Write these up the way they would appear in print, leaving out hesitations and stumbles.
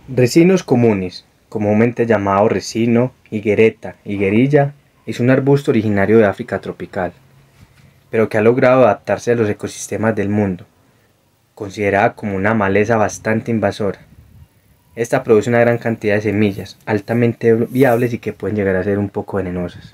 Resinos comunes, comúnmente llamado resino, higuereta, higuerilla, es un arbusto originario de África tropical, pero que ha logrado adaptarse a los ecosistemas del mundo, considerada como una maleza bastante invasora. Esta produce una gran cantidad de semillas, altamente viables y que pueden llegar a ser un poco venenosas.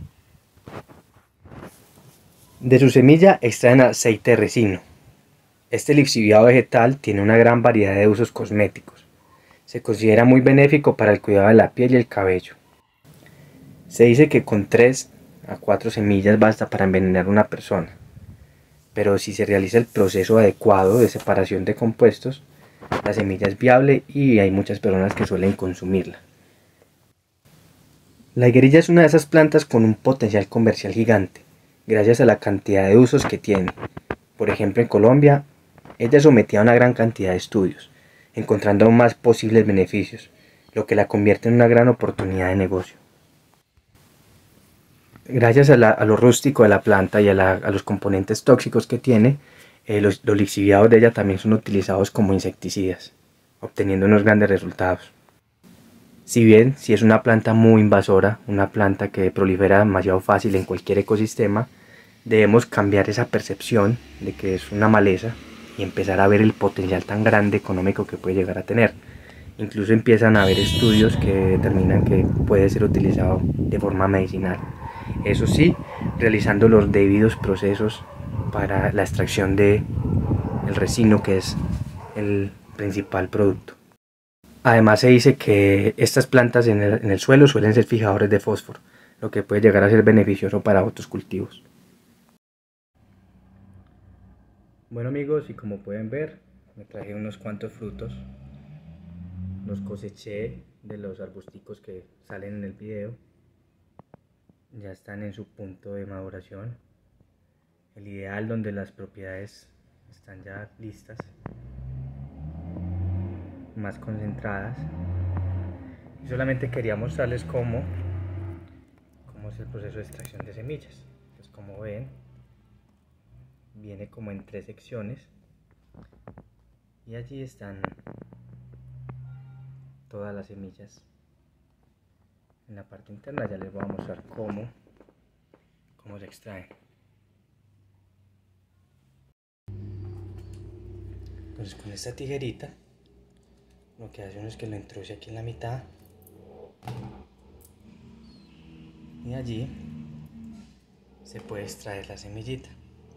De su semilla extraen aceite de resino. Este lixiviado vegetal tiene una gran variedad de usos cosméticos. Se considera muy benéfico para el cuidado de la piel y el cabello. Se dice que con 3 a 4 semillas basta para envenenar a una persona, pero si se realiza el proceso adecuado de separación de compuestos, la semilla es viable y hay muchas personas que suelen consumirla. La higuerilla es una de esas plantas con un potencial comercial gigante, gracias a la cantidad de usos que tiene. Por ejemplo, en Colombia, ella es sometida a una gran cantidad de estudios, encontrando aún más posibles beneficios, lo que la convierte en una gran oportunidad de negocio. Gracias a lo rústico de la planta y a los componentes tóxicos que tiene, los lixiviados de ella también son utilizados como insecticidas, obteniendo unos grandes resultados. Si bien, si es una planta muy invasora, una planta que prolifera demasiado fácil en cualquier ecosistema, debemos cambiar esa percepción de que es una maleza y empezar a ver el potencial tan grande económico que puede llegar a tener. Incluso empiezan a haber estudios que determinan que puede ser utilizado de forma medicinal. Eso sí, realizando los debidos procesos para la extracción de el resino, que es el principal producto. Además se dice que estas plantas en el suelo suelen ser fijadores de fósforo, lo que puede llegar a ser beneficioso para otros cultivos. Bueno amigos, y como pueden ver, me traje unos cuantos frutos. Los coseché de los arbusticos que salen en el video. Ya están en su punto de maduración. El ideal donde las propiedades están ya listas, más concentradas. Y solamente quería mostrarles cómo es el proceso de extracción de semillas. Pues como ven, viene como en 3 secciones. Y allí están todas las semillas. En la parte interna ya les voy a mostrar cómo se extraen. Entonces con esta tijerita lo que hace uno es que lo introduce aquí en la mitad y allí se puede extraer la semillita.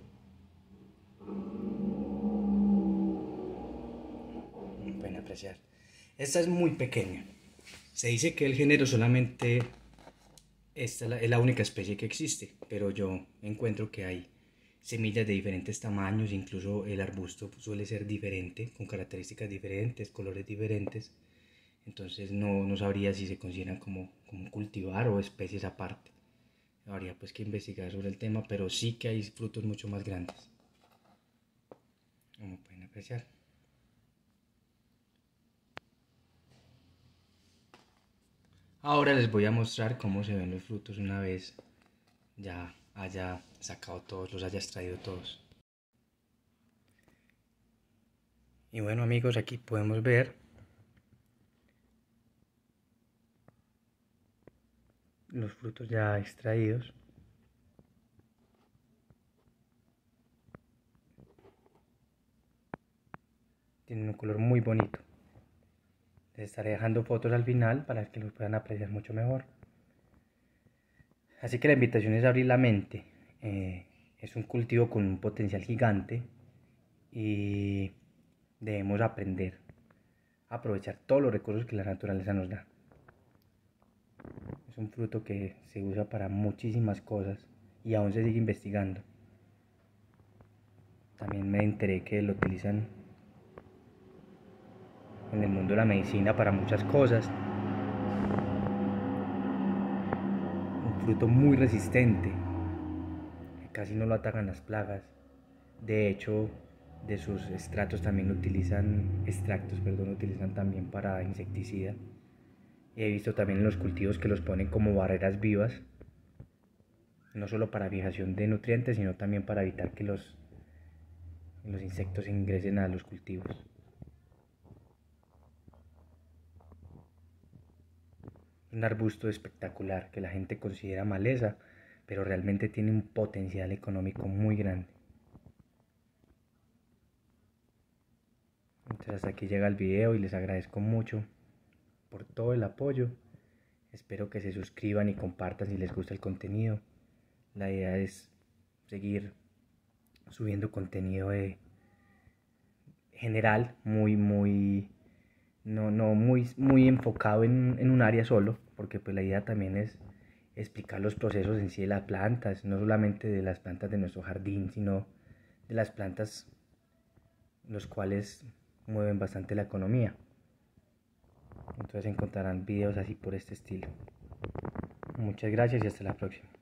Pueden apreciar. Esta es muy pequeña. Se dice que el género solamente esta es la única especie que existe, pero yo encuentro que hay semillas de diferentes tamaños, incluso el arbusto suele ser diferente, con características diferentes, colores diferentes. Entonces no sabría si se consideran como cultivar o especies aparte. Habría pues que investigar sobre el tema, pero sí que hay frutos mucho más grandes, como pueden apreciar. Ahora les voy a mostrar cómo se ven los frutos una vez ya haya sacado todos, los haya extraído todos. Y bueno amigos, aquí podemos ver los frutos ya extraídos. Tienen un color muy bonito. Les estaré dejando fotos al final para que los puedan apreciar mucho mejor. Así que la invitación es abrir la mente. Es un cultivo con un potencial gigante y debemos aprender a aprovechar todos los recursos que la naturaleza nos da. Es un fruto que se usa para muchísimas cosas y aún se sigue investigando. También me enteré que lo utilizan en el mundo de la medicina para muchas cosas. Un fruto muy resistente, que casi no lo atacan las plagas. De hecho, de sus extractos utilizan también para insecticida. He visto también en los cultivos que los ponen como barreras vivas, no solo para fijación de nutrientes, sino también para evitar que los insectos ingresen a los cultivos. un arbusto espectacular que la gente considera maleza, pero realmente tiene un potencial económico muy grande. Entonces hasta aquí llega el video y les agradezco mucho por todo el apoyo. Espero que se suscriban y compartan si les gusta el contenido. La idea es seguir subiendo contenido de general, muy enfocado en un área solo, porque pues la idea también es explicar los procesos en sí de las plantas, no solamente de las plantas de nuestro jardín, sino de las plantas los cuales mueven bastante la economía. Entonces encontrarán videos así por este estilo. Muchas gracias y hasta la próxima.